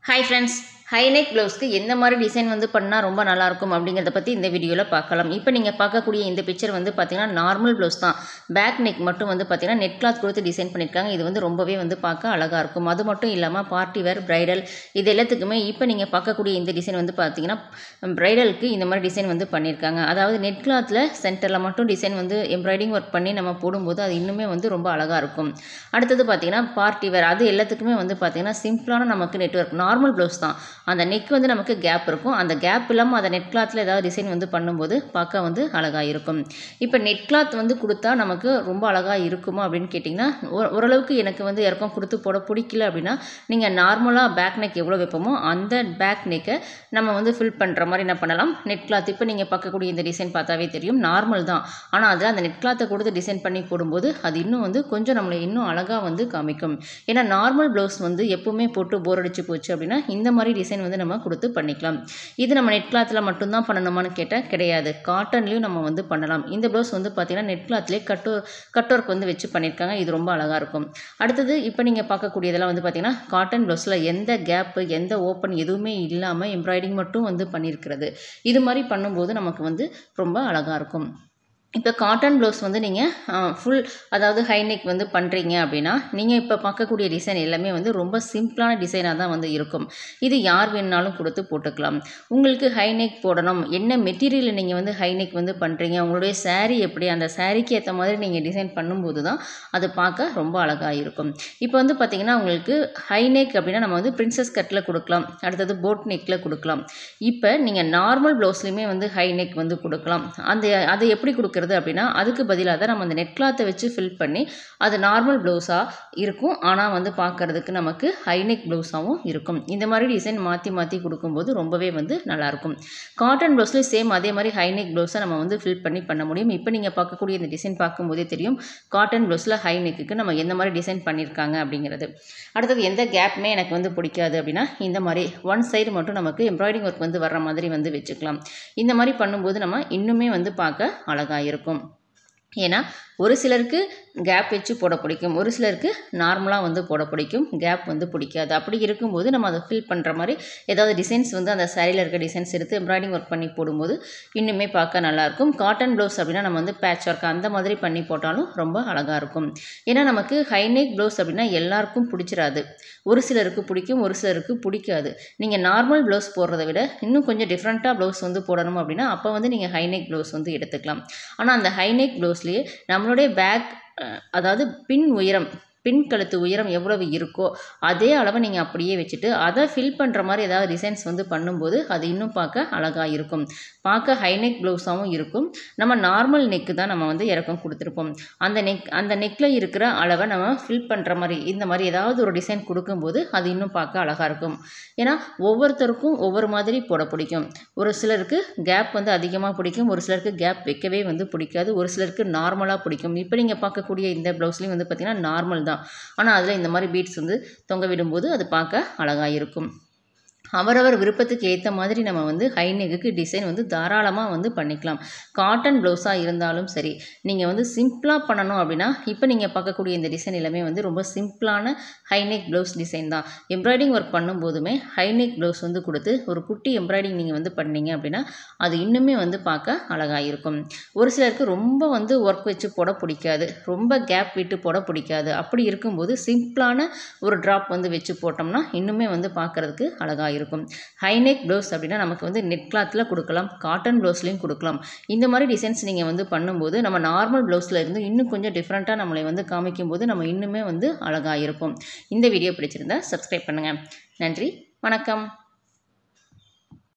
Hi friends, high neck blouse க்கு எந்த மாதிரி டிசைன் வந்து பண்ணா ரொம்ப நல்லா இருக்கும் அப்படிங்கறத பத்தி இந்த வீடியோல பார்க்கலாம். இப்போ நீங்க பார்க்கக்கூடிய இந்த பிக்சர் வந்து பாத்தீங்கன்னா நார்மல் blouse தான். பேக் நெக் மட்டும் வந்து பாத்தீங்கன்னா நெட் கிளாத் கொடுத்து டிசைன் பண்ணிருக்காங்க. இது வந்து ரொம்பவே வந்து பார்க்க அழகா இருக்கும். அது மட்டும் இல்லாம பார்ட்டி வேர், பிரைடல் இது எல்லாத்துக்குமே இப்போ நீங்க பார்க்கக்கூடிய இந்த டிசைன் வந்து பாத்தீங்கன்னா பிரைடலுக்கு இந்த மாதிரி டிசைன் வந்து பண்ணிருக்காங்க. அதாவது நெட் கிளாத்ல சென்டர்ல மட்டும் டிசைன் வந்து எம்ப்ராய்டிங் ஒர்க் பண்ணி நம்ம போடும்போது அது இன்னுமே வந்து ரொம்ப அழகா இருக்கும். அடுத்து பாத்தீங்கன்னா பார்ட்டி வேர் அது எல்லாத்துக்குமே வந்து பாத்தீங்கன்னா சிம்பிளான நமக்கு நெட் ஒர்க் நார்மல் blouse தான். அந்த நெக் வந்து நமக்கு கேப் இருக்கும். அந்த கேப் இல்லாமல் அந்த நெட் கிளாத்தில் ஏதாவது டிசைன் வந்து பண்ணும்போது பார்க்க வந்து அழகாக இருக்கும். இப்போ நெட் கிளாத் வந்து கொடுத்தா நமக்கு ரொம்ப அழகாக இருக்குமா அப்படின்னு கேட்டிங்கன்னா ஓரளவுக்கு எனக்கு வந்து இறக்கம் கொடுத்து போட பிடிக்கல அப்படின்னா நீங்கள் நார்மலாக பேக் நெக் எவ்வளோ வைப்போமோ அந்த பேக் நெக்கை நம்ம வந்து ஃபில் பண்ணுற மாதிரி என்ன பண்ணலாம் நெட் கிளாத் இப்போ நீங்கள் பார்க்கக்கூடிய இந்த டிசைன் பார்த்தாவே தெரியும் நார்மல் தான். ஆனால் அதில் அந்த நெட் கிளாத்தை கொடுத்து டிசைன் பண்ணி போடும்போது அது இன்னும் வந்து கொஞ்சம் நம்மளை இன்னும் அழகாக வந்து காமிக்கும். ஏன்னா நார்மல் ப்ளவுஸ் வந்து எப்பவுமே போட்டு போர் அடிச்சு போச்சு அப்படின்னா இந்த மாதிரி டிசைன் வந்து நம்ம கொடுத்து பண்ணிக்கலாம். இது நம்ம நெட் கிளாத்ல மட்டும் தான் பண்ணணுமான்னு கேட்டா கிடையாது. காட்டன்லயும் நம்ம வந்து பண்ணலாம். இந்த ப்ளவுஸ் வந்து பாத்தீங்கன்னா நெட் கிளாத்லயே கட் ஒர்க் வந்து வச்சு பண்ணிருக்காங்க. இது ரொம்ப அழகா இருக்கும். அடுத்தது இப்போ நீங்க பார்க்கக்கூடியதெல்லாம் வந்து பாத்தீங்கன்னா காட்டன் ப்ளவுஸ்ல எந்த கேப் எந்த ஓப்பன் எதுவுமே இல்லாம எம்ப்ராய்டிங் மட்டும் வந்து பண்ணியிருக்கிறது. இது மாதிரி பண்ணும்போது நமக்கு வந்து ரொம்ப அழகா இருக்கும். இப்போ காட்டன் ப்ளவுஸ் வந்து நீங்கள் ஃபுல் அதாவது ஹை நெக் வந்து பண்ணுறீங்க அப்படின்னா நீங்கள் இப்போ பார்க்கக்கூடிய டிசைன் எல்லாமே வந்து ரொம்ப சிம்பிளான டிசைனாக தான் வந்து இருக்கும். இது யார் வேணுனாலும் கொடுத்து போட்டுக்கலாம். உங்களுக்கு ஹை நெக் போடணும் என்ன மெட்டீரியல் நீங்கள் வந்து ஹை நெக் வந்து பண்ணுறீங்க உங்களுடைய saree எப்படி அந்த சாரீக்கு ஏற்ற மாதிரி நீங்கள் டிசைன் பண்ணும்போது தான் அது பார்க்க ரொம்ப அழகாக இருக்கும். இப்போ வந்து பார்த்தீங்கன்னா உங்களுக்கு ஹை நெக் அப்படின்னா நம்ம வந்து பிரின்சஸ் கட்டில் கொடுக்கலாம். அடுத்தது போட் நெக்கில் கொடுக்கலாம். இப்போ நீங்கள் நார்மல் ப்ளவுஸ்லையுமே வந்து ஹை நெக் வந்து கொடுக்கலாம். அதை எப்படி கொடுக்குறது அப்படின்னா அதுக்கு பதிலாக தான் நம்ம அந்த நெட் கிளாத்தை வச்சு ஃபில் பண்ணி அது நார்மல் ப்ளவுஸாக இருக்கும். ஆனால் வந்து பார்க்கறதுக்கு நமக்கு ஹை நெக் ப்ளவுஸாகவும் இருக்கும். இந்த மாதிரி டிசைன் மாற்றி மாற்றி கொடுக்கும்போது ரொம்பவே வந்து நல்லாயிருக்கும். காட்டன் ப்ளவுஸ்லேயும் சேம் அதே மாதிரி ஹை நெக் ப்ளவுஸை நம்ம வந்து ஃபில் பண்ண முடியும். இப்போ நீங்கள் பார்க்கக்கூடிய இந்த டிசைன் பார்க்கும்போதே தெரியும் காட்டன் ப்ளவுஸில் ஹை நெக்குக்கு நம்ம எந்த மாதிரி டிசைன் பண்ணியிருக்காங்க அப்படிங்கிறது. அடுத்தது எந்த கேப்புமே எனக்கு வந்து பிடிக்காது அப்படின்னா இந்த மாதிரி ஒன் சைடு மட்டும் நமக்கு எம்ப்ராய்டிங் ஒர்க் வந்து வர்ற மாதிரி வந்து வச்சுக்கலாம். இந்த மாதிரி பண்ணும்போது நம்ம இன்னுமே வந்து பார்க்க அழகாக இருக்கும். ஏன்னா ஒரு சிலருக்கு கேப் வச்சு போட பிடிக்கும், ஒரு சிலருக்கு நார்மலாக வந்து போட பிடிக்கும், கேப் வந்து பிடிக்காது. அப்படி இருக்கும்போது நம்ம அதை ஃபில் பண்ணுற மாதிரி ஏதாவது டிசைன்ஸ் வந்து அந்த சாரியில் இருக்க டிசைன்ஸ் எடுத்து எம்ப்ராய்டிங் ஒர்க் பண்ணி போடும்போது இன்னுமே பார்க்க நல்லாயிருக்கும். காட்டன் ப்ளவுஸ் அப்படின்னா நம்ம வந்து பேட்ச் ஒர்க் அந்த மாதிரி பண்ணி போட்டாலும் ரொம்ப அழகாக இருக்கும். ஏன்னா நமக்கு ஹை நெக் ப்ளவுஸ் அப்படின்னா எல்லாருக்கும் பிடிச்சிடாது. ஒரு சிலருக்கு பிடிக்கும், ஒரு சிலருக்கு பிடிக்காது. நீங்கள் நார்மல் ப்ளவுஸ் போடுறத விட இன்னும் கொஞ்சம் டிஃப்ரெண்ட்டாக ப்ளவுஸ் வந்து போடணும் அப்படின்னா அப்போ வந்து நீங்கள் ஹை நெக் ப்ளவுஸ் வந்து எடுத்துக்கலாம். ஆனால் அந்த ஹை நெக் ப்ளவுஸ்லேயே நம்மளுடைய பேக் அதாவது பின் கழுத்து உயரம் எவ்வளவு இருக்கோ அதே அளவை நீங்கள் அப்படியே வச்சுட்டு அதை ஃபில் பண்ணுற மாதிரி ஏதாவது டிசைன்ஸ் வந்து பண்ணும்போது அது இன்னும் பார்க்க அழகாக இருக்கும். பார்க்க ஹை நெக் ப்ளவுஸாகவும் இருக்கும். நம்ம நார்மல் நெக்கு தான் நம்ம வந்து இறக்கம் கொடுத்துருப்போம். அந்த நெக்கில் இருக்கிற அளவை நம்ம ஃபில் பண்ணுற மாதிரி இந்த மாதிரி ஏதாவது ஒரு டிசைன் கொடுக்கும்போது அது இன்னும் பார்க்க அழகாக இருக்கும். ஏன்னா ஒவ்வொருத்தருக்கும் ஒவ்வொரு மாதிரி போட பிடிக்கும். ஒரு சிலருக்கு கேப் வந்து அதிகமாக பிடிக்கும், ஒரு சிலருக்கு கேப் வைக்கவே வந்து பிடிக்காது, ஒரு சிலருக்கு நார்மலாக பிடிக்கும். இப்போ நீங்கள் பார்க்கக்கூடிய இந்த ப்ளவுஸ்லேயும் வந்து பார்த்திங்கன்னா நார்மல் தான். ஆனால் அதில் இந்த மாதிரி பீட்ஸ் வந்து தொங்க விடும்போது அது பார்க்க அழகாக இருக்கும். அவரவர் விருப்பத்துக்கு ஏற்ற மாதிரி நம்ம வந்து ஹை நெக்குக்கு டிசைன் வந்து தாராளமாக வந்து பண்ணிக்கலாம். காட்டன் ப்ளவுஸாக இருந்தாலும் சரி நீங்கள் வந்து சிம்பிளாக பண்ணணும் அப்படின்னா இப்போ நீங்கள் பார்க்கக்கூடிய இந்த டிசைன் எல்லாமே வந்து ரொம்ப சிம்பிளான ஹை நெக் ப்ளவுஸ் டிசைன் தான். எம்ப்ராய்டிங் ஒர்க் பண்ணும்போதுமே ஹை நெக் ப்ளவுஸ் வந்து கொடுத்து ஒரு குட்டி எம்ப்ராய்டிங் நீங்கள் வந்து பண்ணீங்க அப்படின்னா அது இன்னுமே வந்து பார்க்க அழகாக இருக்கும். ஒரு சிலருக்கு ரொம்ப வந்து ஒர்க் வச்சு போட பிடிக்காது, ரொம்ப கேப் விட்டு போட பிடிக்காது. அப்படி இருக்கும்போது சிம்பிளான ஒரு ட்ராப் வந்து வச்சு போட்டோம்னா இன்னுமே வந்து பார்க்கறதுக்கு அழகாக இருக்கும். ஹை நெக் ப்ளவுஸ் அப்படின்னா நமக்கு வந்து நெட் கிளாத்தில் கொடுக்கலாம், காட்டன் ப்ளவுஸ்லையும் கொடுக்கலாம். இந்த மாதிரி டிசைன்ஸ் நீங்கள் வந்து பண்ணும்போது நம்ம நார்மல் ப்ளவுஸில் இருந்து இன்னும் கொஞ்சம் டிஃப்ரெண்ட்டாக நம்மளை வந்து காமிக்கும் போது நம்ம இன்னுமே வந்து அழகாக இருப்போம். இந்த வீடியோ பிடிச்சிருந்தா சப்ஸ்கிரைப் பண்ணுங்கள். நன்றி, வணக்கம்.